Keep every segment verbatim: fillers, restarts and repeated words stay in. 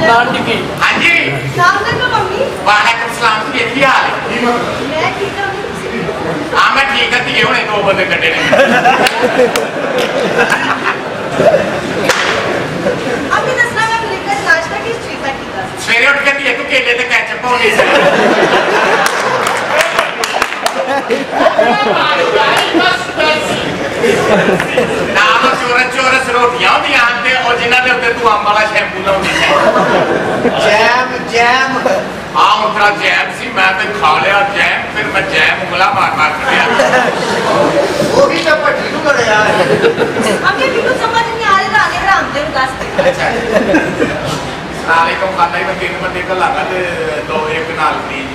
नान टिकी हाँ जी मम्मी वालेकुम सलाम जी की हाल है मैं ठीक हूं हां मैं ठीक है ये हुणे दो बंदे कटे ने अभी दसना मैं लेकर नाश्ता किस चीज का कीता सवेरे उठ के दिए तू केले ते केचप होनी से नाम चोरस चोरस रोटियां होंदियां ते और जिन्हां दे उत्ते तू अंब वाला शैम्पू लाउंदी है जैम जैम हां उतरा जैम सी मैं ते खा लिया जैम फिर मैं जैम उंगला मार मार खाया वो भी तो पट्टी नु करे यार हमें भी कुछ समझ नहीं आ रहा राने राम दे उदास अच्छा साले को खाता ही मैं तीन बंदे को लगा ते दो एक नाल प्लीज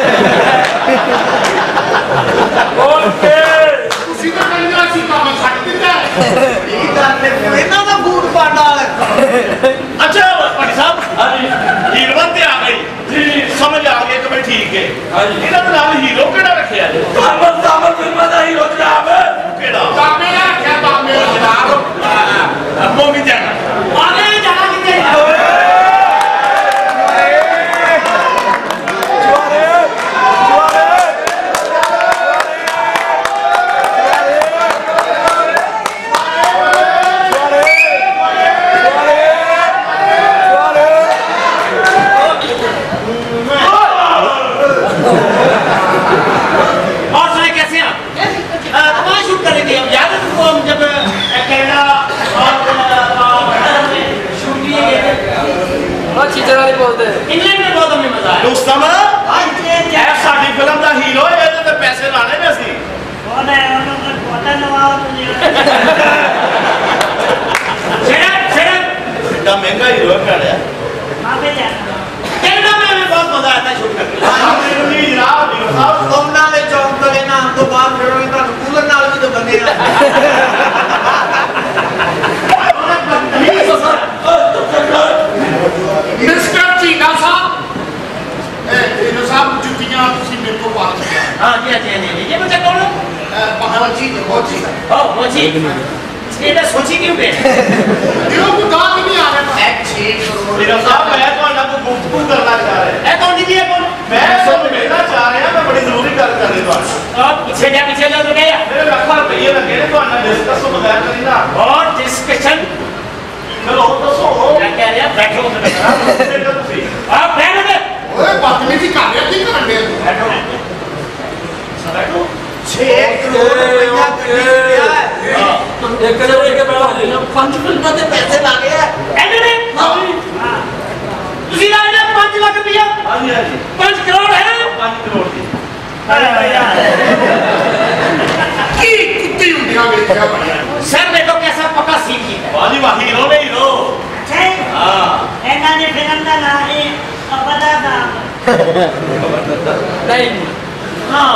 ओके उसी का कंजा सी काम छट दिंदा ये गल ने इना दा बूट पाड़ा अच्छा पट साहब हीरोइन ते आ गई जी समझ आ गई कि मैं ठीक है इना दे नाल हीरो केड़ा रखया है साबर साबर फिल्म दा हीरो जनाब केड़ा बाबे आ क्या बाबे जनाब मूवी जाना आगे जाना किथे चीज़ें वाली बोलते हैं इंग्लैंड में बहुत हमें मजा आया दोस्तों में ऐ साडी फिल्म दा हीरो है ते पैसे लाने ने असली कौन है उन्होंने पता नवाब तुझे शेरा शेरा इतना महंगा हीरो है क्या है वहां पे जाना कनाडा में हमें बहुत मजा आता है शूट करके हां मेरे जनाब हीरो साहब कमना में चौक तले नाम तो बात करोगे तो कूलर नाल भी तो बने मिस्टर चीना साहब ए हीरो साहब जुतियां तुसी मेरे को पा चुके हैं हां जी जी जी ये बच्चा कौन है मोची मोची ओ मोची इसके सोची क्यों पे हीरो को गाल नहीं आ रहा एक छह करोड़ हीरो साहब मैं तो ना को गुफ्तगू करना चाह रहा है ए कौन दीदी है कौन मैं सब मिलना चाह रहा मैं बड़ी जरूरी गल कर रही हूं आप पीछे जा पीछे जा तो गया मेरे लखा रुपए लगे ने तो ना डिस्कस तो बगैर करी ना और डिस्कशन चलो दसो क्या कह रहे हैं बैठो आप बैठो ओए बदतमीजी कर रहे की कर रहे बैठो बैठो छह करोड़ रुपया गड्डी लिया है एक करोड़ के बड़ा पंच फिल्म दे पैसे लागे है एने ने हां ਤੁਸੀਂ ਲਾਏ ਨੇ पाँच लाख रुपया हां जी हां जी पाँच करोड़ है पाँच करोड़ की अरे भैया की कुत्ती उंडियां देखा बढ़िया सर देखो कैसा पक्का सीन की है वाह जी वाह हीरो ने हीरो अच्छा हां एना ने फिल्म का नाम है अपना नाम नहीं हां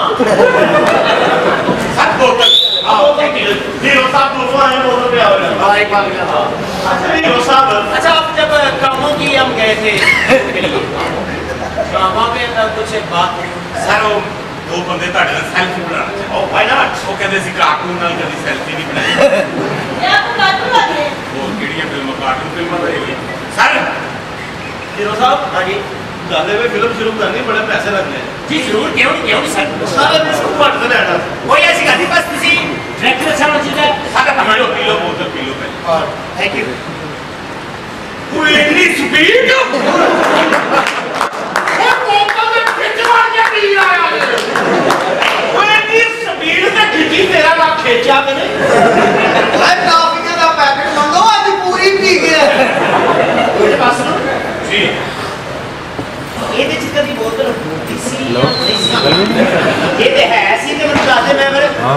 सब बोतल हां हीरो साहब बोलो है बोतल पे आओ हां एक बार हां अच्छा हीरो साहब अच्छा आप जब कामों की हम गए थे के लिए वहां पे कुछ बात सर वो दो बंदे ਤੁਹਾਡੇ ਨਾਲ ਸੈਲਫੀ ਬਣਾਉਣਾ ਚਾਹੁੰਦੇ ओ व्हाई नॉट ਉਹ ਕਹਿੰਦੇ ਸੀ ਕਾਰਟੂਨ ਨਾਲ ਕਦੀ ਸੈਲਫੀ ਨਹੀਂ ਬਣਾਈ ये आपको काटू लगे ਹੋਰ ਕਿਹੜੀਆਂ ਫਿਲਮਾਂ ਕਾਰਟੂਨ ਫਿਲਮਾਂ ਦਾ ਇਹ ਸਰ हीरो साहब हां जी दादे में फिल्म शुरू करनी बड़े पैसे लगने जी जरूर क्यों नहीं क्यों नहीं सर सारे इसको पट दे लेना कोई ऐसी गाड़ी बस किसी डायरेक्टर साहब चीज है सारा कमांडो ਪੀਲੋ ਬੋਤਲ ਪੀਲੋ ਪਹਿਲੇ और थैंक यू ਕੋਈ ਇੰਨੀ ਸਪੀਡ ਉਹ ਕੋਪਾ ਦੇ ਖਿੱਚ ਮਾਰ ਕੇ ਪੀ ਆਇਆ ओए इतनी स्पीड से खिंची तेरा ना खींचा मैंने भाई टॉफियां दा पैकेट मंगो आज पूरी पी गया मेरे पास ना ਜੀ ये दे चिकन की बोतल इसी ये दे है ऐसी के मतलब दादे मैं मेरे हां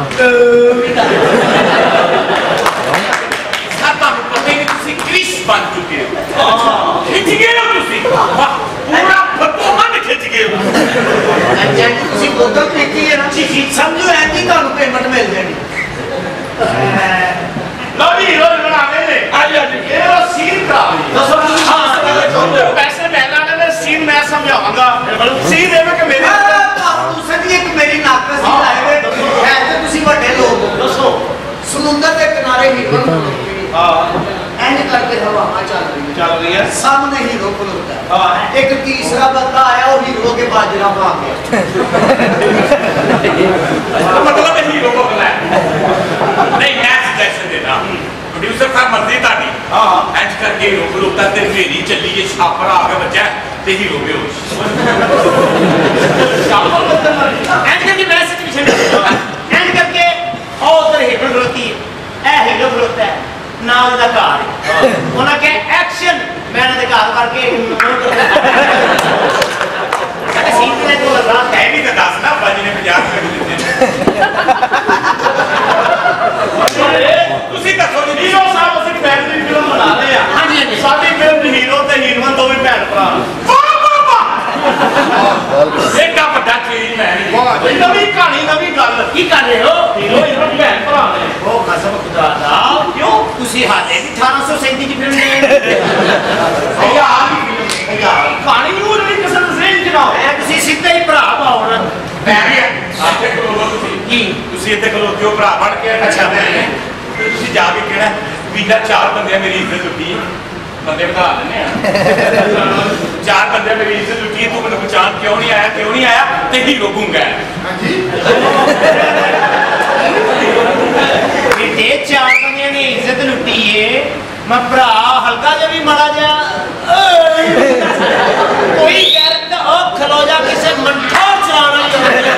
ਸਰ ਤੁਹਾਨੂੰ ਪਤਾ ਹੀ ਨਹੀਂ ਤੁਸੀਂ ਕ੍ਰਿਸ਼ ਬਣ ਚੁੱਕੇ ਹੋ ਖਿੱਚ ਗਏ ਹੋ ਤੁਸੀਂ ਪੂਰਾ ਫੱਟੋ ਮਨ ਖਿੱਚ ਗਏ ਹੋ अच्छा ਤੁਸੀਂ ਬੋਤਲ ਪੀਤੀ ਹੈ ਨਾ ਜੀ ਸਮਝੋ ਐ ਕਿ ਤੁਹਾਨੂੰ ਪੇਮੈਂਟ ਮਿਲ ਜਾਣੀ लो जी हीरो बना गए ने आ जा जी ये वो सीन का दसो हां पैसे मैं लाने ने सीन मैं समझाऊंगा सीन है कि मेरे ਤੁਸੀਂ ਵੀ ਇੱਕ ਮੇਰੀ ਨਾਕਸ ਹੀ ਲਾਏ ਵੇ ਹੈ ਤੇ ਤੁਸੀਂ ਵੱਡੇ ਲੋਕ दसो ਸਮੁੰਦਰ ਦੇ ਕਿਨਾਰੇ ਹੀਰੋ हां ਐਂਡ ਕਰਕੇ के हवा चल रही है चल रही है सामने हीरो खलोता है हाँ एक तीसरा बंदा आया वो हीरो के बाजरा मार गया मतलब हीरो को बुलाया नहीं मैं सजेशन देना प्रोड्यूसर साहब मर्जी ताड़ी हां एंड करके हीरो खलोता ते मेरी चली ये छापर आ के बच्चा ते हीरो बेहोश छापर बदल एंड करके मैसेज पीछे एंड करके और उधर हीरो खलोती है ए हीरो खलोता है नाल दा कार उन्हें के एक्शन मैंने ते कार करके सीन ने तो लगा है भी तो दस ना बाजी ने पचास कर दिए ਤੁਸੀਂ ਦੱਸੋ ਜੀ ਹੀਰੋ ਸਾਹਿਬ ਅਸੀਂ ਫੈਮਿਲੀ ਫਿਲਮ ਬਣਾ ਰਹੇ ਆ ਹਾਂਜੀ ਹਾਂਜੀ ਸਾਡੀ ਫਿਲਮ ਦੇ ਹੀਰੋ ਤੇ ਹੀਰੋਇਨ ਦੋਵੇਂ ਭੈਣ ਭਰਾ ਵਾਹ ਵਾਹ ਵਾਹ ਇਹਦਾ ਵੱਡਾ ਚੀਜ਼ ਮੈਂ ਵਾਹ ਨਵੀਂ ਕਹਾਣੀ ਨਵੀਂ ਗੱਲ ਕੀ ਕਰ ਰਹੇ ਹੋ ਹੀਰੋ ਹੀਰੋਇਨ ਭੈਣ ਭਰਾ ਨੇ ਉਹ ਕਸਮ ਖੁਦਾ ਦਾ ਕਿਉਂ ਤੁਸੀਂ ਹਾਲੇ ਵੀ ਅਠਾਰਾਂ ਸੌ ਸੈਂਤੀ ਦੀ ਫਿਲਮ ਨੇ ਯਾਰ ਯਾਰ ਕਹਾਣੀ ਨੂੰ ਨਹੀਂ ਕਸਮ ਜ਼ੇਨ ਜਨਾਬ ਐ ਤੁਸੀਂ ਸਿੱਧੇ ਹੀ ਭਰਾ ਪਾਓ ਨਾ ਮੈਂ ਵੀ ਇੱਥੇ ਖਲੋਵੋ ਤੁਸੀਂ ਕੀ ਤੁਸੀਂ ਇੱਥੇ ਖਲੋਤੇ ਹੋ ਭਰਾ ਬਣ ਕੇ ਅੱਛਾ ਮੈਂ ਤੁਸੀਂ ਜਾ ਕੇ ਕਿਹੜਾ ਵੀਜ਼ਾ ਚਾਰ ਬੰਦੇ ਮੇਰੀ ਇੱਜ਼ਤ ਲੁੱਟੀ ਬੰਦੇ ਵਧਾ ਲੈਣੇ ਆ ਚਾਰ ਬੰਦੇ ਮੇਰੀ ਇੱਜ਼ਤ ਲੁੱਟੀ ਤੂੰ ਮੈਨੂੰ ਪਛਾਣ ਕਿਉਂ ਨਹੀਂ ਆਇਆ ਕਿਉਂ ਨਹੀਂ ਆਇਆ ਤੇ ਹੀਰੋ ਗੁੰਗਾ ਹਾਂਜੀ ਇਹ ਚਾਰ ਬੰਦਿਆਂ ਨੇ ਇੱਜ਼ਤ ਲੁੱਟੀ ਏ ਮੈਂ ਭਰਾ ਹਲਕਾ ਜਿਹਾ ਵੀ ਮਾੜਾ ਜਿਹਾ ਕੋਈ ਗੈਰਤ ਉਹ ਖਲੋ ਜਾ ਕਿਸੇ ਮੰਠਾ ਚਲਾਣਾ ਹੀ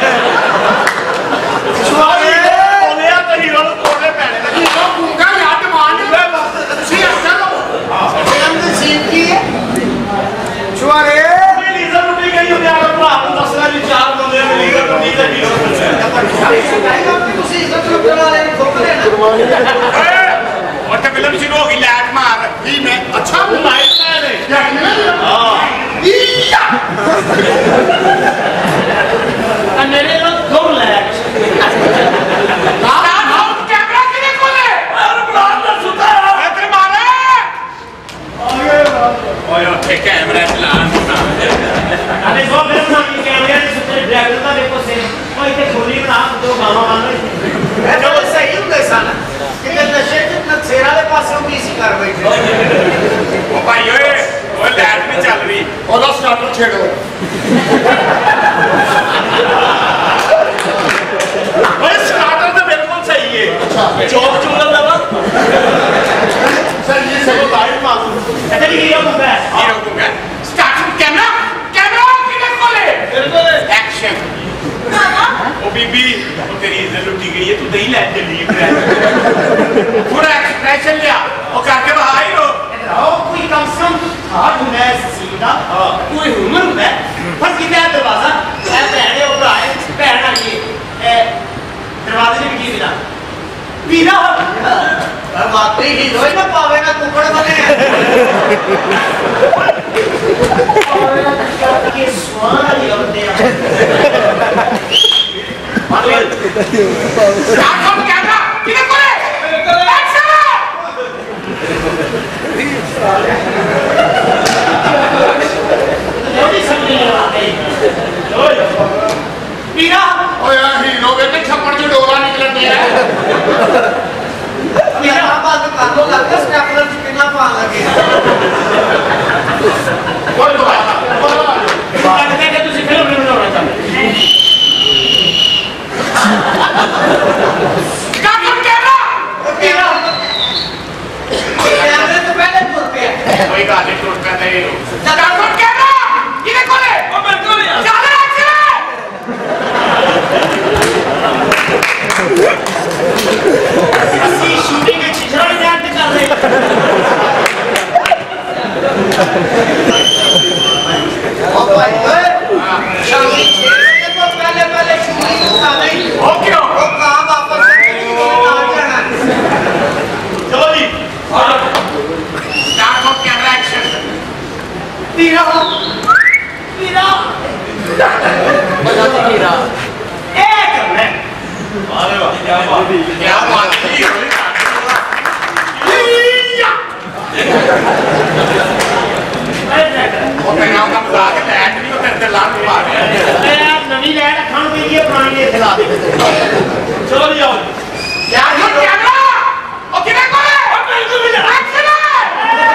ਛੁਆਰੇ ਬੋਲਿਆ ਤਾਂ ਹੀਰੋ ਨੂੰ ਤੋੜਨੇ ਪੈਣੇ ਨੇ ਹੀਰੋ ਗੁੰਗਾ ਯਾਦ ਮਾਨ ਤੁਸੀਂ ਅਸਲ ਫਿਲਮ ਦੀ ਸੀਨ ਕੀ ਹੈ ਛੁਆਰੇ ਮੇਰੀ ਇੱਜ਼ਤ ਲੁੱਟੀ ਗਈ ਉਹਦੇ ਆ ਭਰਾ ਨੂੰ ਦੱਸਣਾ ਵੀ ਚਾਰ ਬੰਦੇ ਮੇਰੀ ਇੱਜ਼ਤ ਲੁੱਟੀ ਤੇ ਹੀਰੋ ਤੁਸੀਂ ਇੱਜ਼ਤ ਲੁੱਟਣ ਵਾਲੇ ਨੂੰ ਠੋਕ ਦੇਣਾ और तो फिल्म शुरू होगी लैट मार ही मैं अच्छा माइक मैन है हां या मेरे लोग घूम लैट ना ना कैमरा किने खोले अरे ब्लाड ना सुता है तेरे मारे ओए ओए ओए कैमरा चलान अरे वो फिल्म ना की कैमरा से सुते ड्राइवर का देखो से ओए इतने गोली बना दो गावा वाले जो सही ਹੁੰਦਾ ਸਨ ਕਿਤੇ ਨਸ਼ੇ ਚ ਨਸ਼ੇਰਾ ਦੇ ਪਾਸੋਂ ਵੀ ਸੀ ਕਰ ਬੈਠੇ ਉਹ ਭਾਈ ਓਏ ਉਹ ਲੈਟ ਨਹੀਂ ਚੱਲ ਰਹੀ ਉਹਦਾ ਸਟਾਰਟਰ ਛੇੜੋ ਓਏ ਸਟਾਰਟਰ ਤਾਂ ਬਿਲਕੁਲ ਸਹੀ ਹੈ ਚੌਕ ਚੁੰਗਲ ਦਾ ਵਾ ਸਰ ਇਹ ਸਭ ਬਾਈਟ ਮਾਰੂ ਇੱਥੇ ਕੀ ਹੀਰੋ ਹੁੰਦਾ ਹੈ ਹੀਰੋ ਹੁੰਦਾ ਸਟਾਰਟਰ ਕੈਮਰਾ ਕੈਮਰਾ ਕਿਨੇ ਕੋਲੇ ਬਿਲਕੁਲ ਐਕਸ਼ਨ ओ बीबी तो तेरी इज्जत लुटी गई है तू दही ले जल्दी पूरा एक्सप्रेशन लिया और करके बाहर ही रो आओ कोई कम से कम हाथ होना है सीधा कोई ह्यूमन होता है फंस गया दरवाजा ए भैन ओ भरा है भैन आ गई ए दरवाजे ने की दिला पीना और वाकई हीरो ही ना पावे ना कुकड़ बने के स्वान ही होते हैं स्टार्ट ऑन कैमरा किने कोले एक्शन लोडी समझ नहीं आ गई ओए पीरा ओए हीरो बेटे छप्पड़ जो डोरा निकल गया है मेरा बात कर लो लगता स्टेपलर कितना पा लगे कोई तो बात लगता है कि तुसी फिल्म नहीं बनाना चाहते काकम कैमरा पीरा कैमरे तो पहले टूट पे कोई गाली टूट पे नहीं काकम कैमरा किने कोले ओ मैं को यार चल एक्शन ਅਸੀਂ ਸ਼ੂਟਿੰਗ ਵਿੱਚ ਛਿਛਰਾ ਨਹੀਂ ਐਕਟ ਕਰ ਰਹੇ ओ भाई ओए शामी छह बजे तो पहले पहले शूटिंग उठा नहीं ओ क्यों वो कहां वापस ना जाना चलो जी स्टार्ट ऑन कैमरा एक्शन पीरा पीरा बजा पीरा ए करना अरे वाह क्या बात क्या बात है ਉਹ ਤੇ ਨਾਮ ਦਾ ਮਜ਼ਾਕ ਲੈਟ ਨਹੀਂ ਉਹ ਤੇਰੇ ਤੇ ਲਾਣ ਪਾ ਰਿਹਾ ਐ ਨਵੀਂ ਲੈਟ ਅੱਖਾਂ ਨੂੰ ਪਈ ਹੈ ਪੁਰਾਣੀ ਨੇ ਇੱਥੇ ਲਾ ਦੇ ਚਲੋ ਜੀ ਆਓ ਯਾਰ ਇਹ ਕੈਮਰਾ ਉਹ ਕਿਵੇਂ ਕੋਲੇ ਉਹ ਬਿਲਕੁਲ ਵੀ ਐਕਸ਼ਨ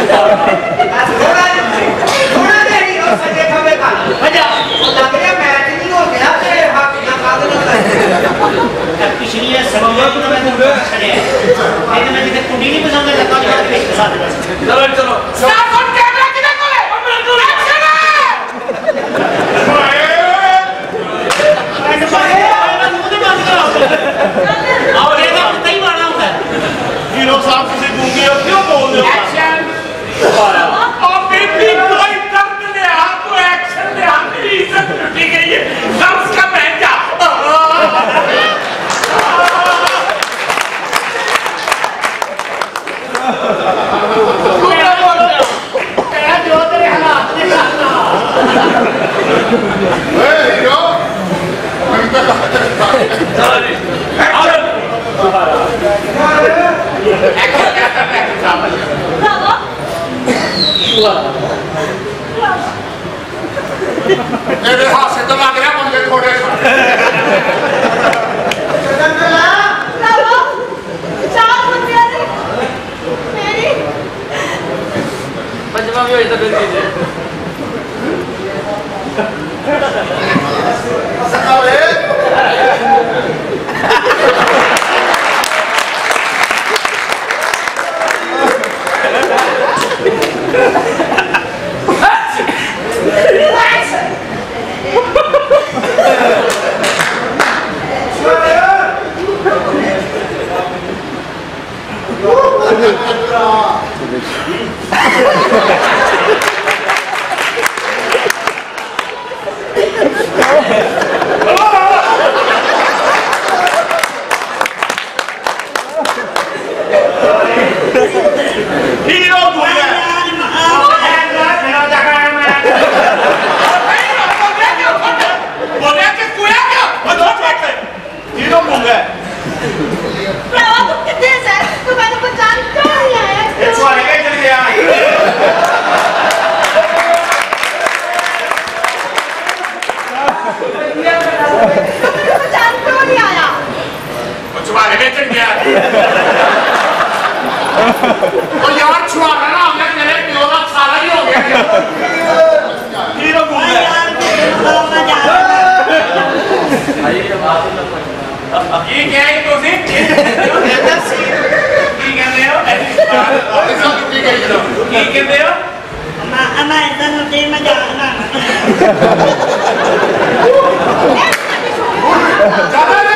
थोड़ा थोड़ा देरी हो सके खबे का बजा लग रहा मैच नहीं हो गया ते हाथ ना काद ना पिछली है सबब तो मैं तो छड़े लेकिन मैं जिते कुड़ी नहीं पसंद है लगा के देख साथ चलो चलो स्टार्ट ऑन कैमरा किधर को है एक्शन है एंड पाए ना मुंह नहीं बंद करो और ये तो कई बार होता है हीरो साहब किसी गूंगे हो क्यों बोल रहे हो एक्शन और बेबी कोई दर्द ले आपको एक्शन ले मेरी इज्जत लुटी गई है नर्स का बहन जा तेरा जो तेरे हालात ने करना ए हीरो मैं तो चलो जी एक्शन एक्शन एक्शन साहब ब्रावो मेरे हाथ से तो लग रहा बंदे थोड़े ब्रावो चार बंदे ने मेरी पंचमा भी होई तो फिर कीजिए सकाले हीरो बोले बोले कि कुया क्या वो दो बैठे हीरो बोले ब्रावो तुम कितने से तू मैंने पहचान क्यों नहीं आया ये चुआने के चल गया पहचान क्यों नहीं आया वो चुआने के चल गया और यार चुआना ना हमने तेरे पियो का सारा ही हो गया हीरो बोले ये क्या है तो से ये कहते हो ऐसा कितनी गई जरा ये कहते हो अम्मा अम्मा इधर होते मैं जाना ज्यादा